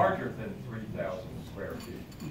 larger than 3,000 square feet.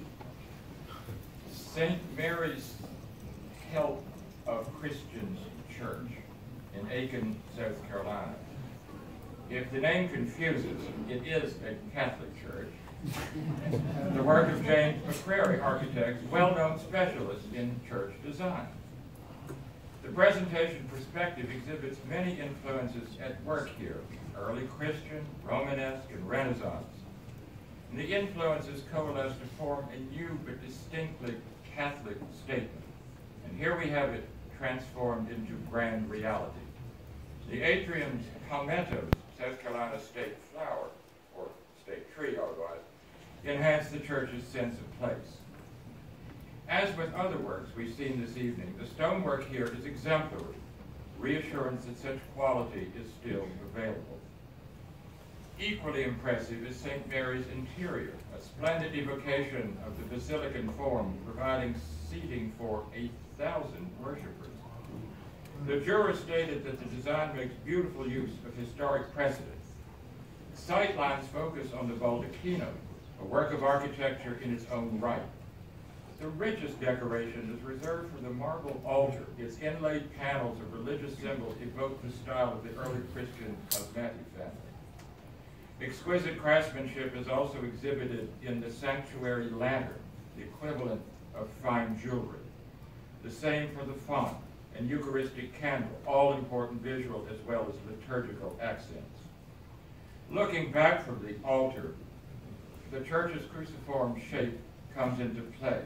St. Mary's Help of Christians Church in Aiken, South Carolina. If the name confuses, it is a Catholic church. The work of James McCrary Architects, well-known specialist in church design. The presentation perspective exhibits many influences at work here, early Christian, Romanesque, and Renaissance. And the influences coalesce to form a new but distinctly Catholic statement. And here we have it transformed into grand reality. The atrium's palmettos, South Carolina state flower, or state tree otherwise, enhance the church's sense of place. As with other works we've seen this evening, the stonework here is exemplary, reassurance that such quality is still available. Equally impressive is St. Mary's interior, a splendid evocation of the basilican form, providing seating for 8,000 worshipers. The juror stated that the design makes beautiful use of historic precedent. Sightlines focus on the baldacchino, a work of architecture in its own right. The richest decoration is reserved for the marble altar. Its inlaid panels of religious symbols evoke the style of the early Christian Cosmati family. Exquisite craftsmanship is also exhibited in the sanctuary lantern, the equivalent of fine jewelry. The same for the font and Eucharistic candle, all important visual as well as liturgical accents. Looking back from the altar, the church's cruciform shape comes into play.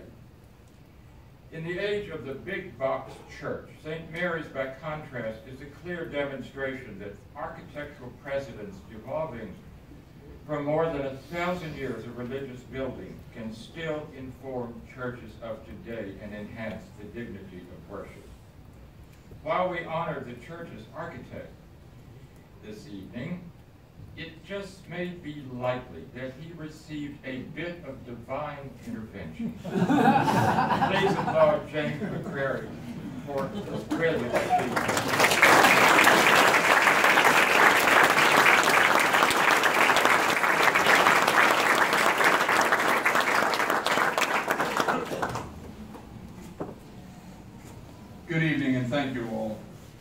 In the age of the big box church, St. Mary's, by contrast, is a clear demonstration that architectural precedents evolving from more than 1,000 years of religious building can still inform churches of today and enhance the dignity of worship. While we honor the church's architect this evening, it just may be likely that he received a bit of divine intervention. Please applaud James McCrary for this brilliant achievement. Good evening, and thank you all.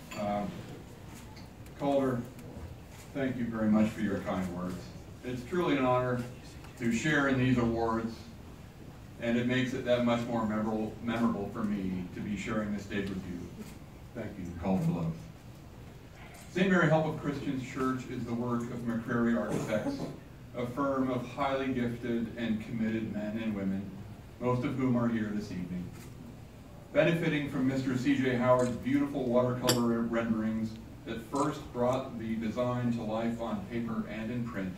Calder, thank you very much for your kind words. It's truly an honor to share in these awards, and it makes it that much more memorable for me to be sharing this stage with you. Thank you, Calder Love. St. Mary Help of Christians Church is the work of McCrary Architects, a firm of highly gifted and committed men and women, most of whom are here this evening. Benefiting from Mr. C.J. Howard's beautiful watercolor renderings that first brought the design to life on paper and in print,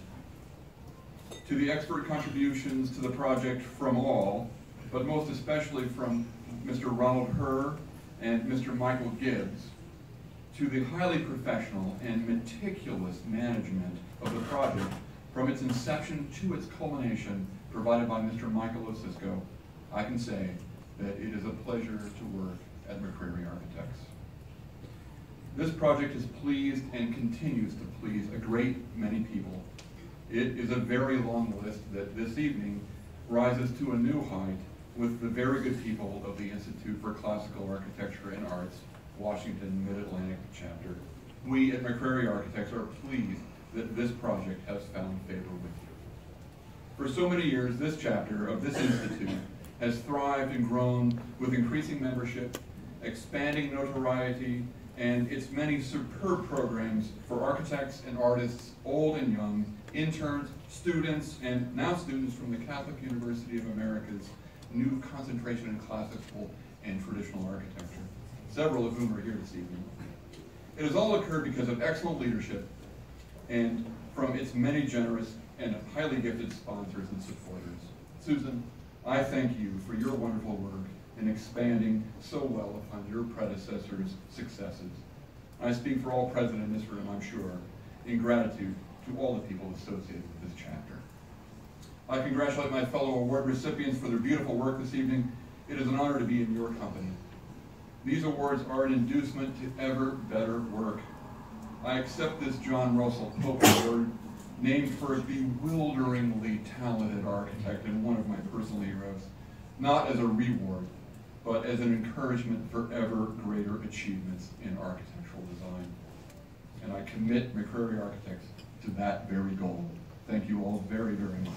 to the expert contributions to the project from all, but most especially from Mr. Ronald Herr and Mr. Michael Gibbs, to the highly professional and meticulous management of the project from its inception to its culmination provided by Mr. Michael Osisco, I can say that it is a pleasure to work at McCrary Architects. This project has pleased and continues to please a great many people. It is a very long list that this evening rises to a new height with the very good people of the Institute for Classical Architecture and Arts, Washington Mid-Atlantic Chapter. We at McCrary Architects are pleased that this project has found favor with you. For so many years, this chapter of this institute has thrived and grown with increasing membership, expanding notoriety, and its many superb programs for architects and artists, old and young, interns, students, and now students from the Catholic University of America's new concentration in classical and traditional architecture, several of whom are here this evening. It has all occurred because of excellent leadership and from its many generous and highly gifted sponsors and supporters. Susan, I thank you for your wonderful work in expanding so well upon your predecessor's successes. I speak for all present in this room, I'm sure, in gratitude to all the people associated with this chapter. I congratulate my fellow award recipients for their beautiful work this evening. It is an honor to be in your company. These awards are an inducement to ever better work. I accept this John Russell Pope Award named for a bewilderingly talented architect and one of my personal heroes, not as a reward, but as an encouragement for ever greater achievements in architectural design. And I commit McCreary Architects to that very goal. Thank you all very, very much.